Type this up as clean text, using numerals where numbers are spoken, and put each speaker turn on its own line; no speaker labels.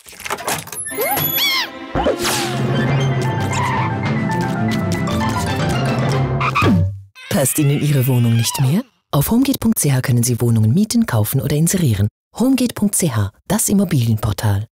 Passt Ihnen Ihre Wohnung nicht mehr? Auf homegate.ch können Sie Wohnungen mieten, kaufen oder inserieren. homegate.ch, das Immobilienportal.